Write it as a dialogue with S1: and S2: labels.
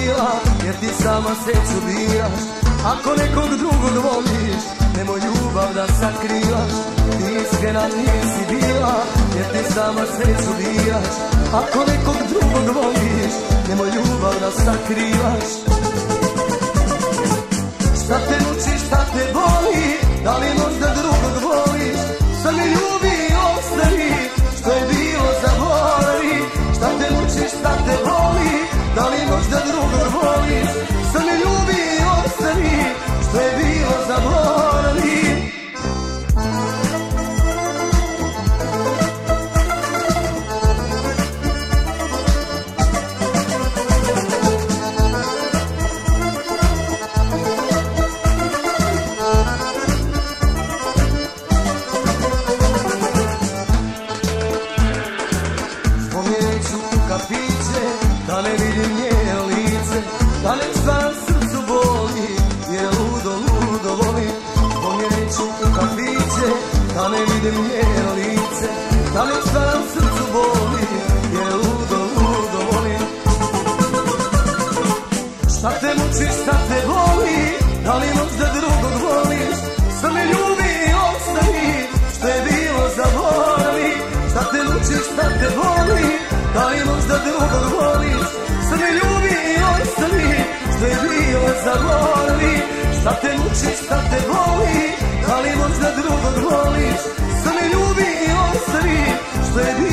S1: bila, jer ti sama sreću biraš. Ako nekog drugog voliš, nemoj ljubav da sakrivaš. Ti iskrena nisi bila, jer ti sama sreću biraš. Ako nekog drugog voliš, nemoj ljubav da sakrivaš. Šta te muči, šta te boli, da li možda drugog voliš? Sad me ljubi i ostavi, što je bilo zaboravi. Šta te muči, šta te boli, da li možda drugog voliš? Sad me ljubi i ostavi, što je bilo zaboravi. Da ne vidim njeno lice, da ne stvaram srcu boli, jer ludo, ludo volim. Pomjerit ću u kafiće, da ne vidim njeno lice, da ne stvaram srcu boli, jer ludo, ludo volim. Šta te muči, šta te boli, da li možda drugog voliš? Sad me ljubi i ostavi, što je bilo zaboravi. Šta te muči, šta te boli, da li možda drugog voliš? Sad me ljubi i ostavi, što je bilo zaboravi. Šta te muči, šta te boli, da li možda drugog voliš? Sad me ljubi i ostavi, što je bilo